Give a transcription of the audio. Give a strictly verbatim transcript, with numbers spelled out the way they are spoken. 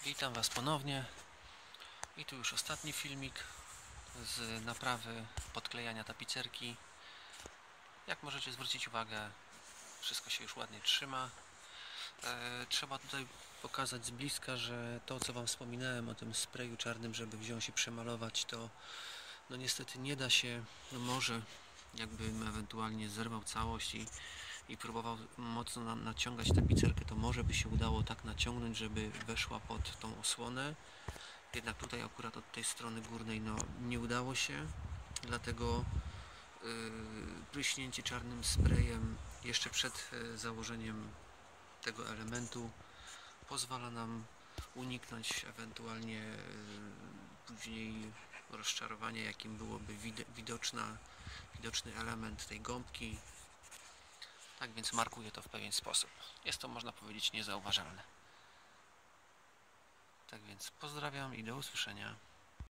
Witam Was ponownie i tu już ostatni filmik z naprawy podklejania tapicerki. Jak możecie zwrócić uwagę, wszystko się już ładnie trzyma. e, Trzeba tutaj pokazać z bliska, że to, co Wam wspominałem o tym sprayu czarnym, żeby wziąć i przemalować, to no niestety nie da się. No może jakbym ewentualnie zerwał całość i, i próbował mocno na, naciągać tapicerkę, to może by się udało tak naciągnąć, żeby weszła pod tą osłonę. Jednak tutaj akurat od tej strony górnej no nie udało się, dlatego yy, pryśnięcie czarnym sprayem jeszcze przed yy, założeniem tego elementu pozwala nam uniknąć ewentualnie yy, później rozczarowania, jakim byłoby wid widoczna, widoczny element tej gąbki. Tak więc markuję to w pewien sposób. Jest to, można powiedzieć, niezauważalne. Tak więc pozdrawiam i do usłyszenia.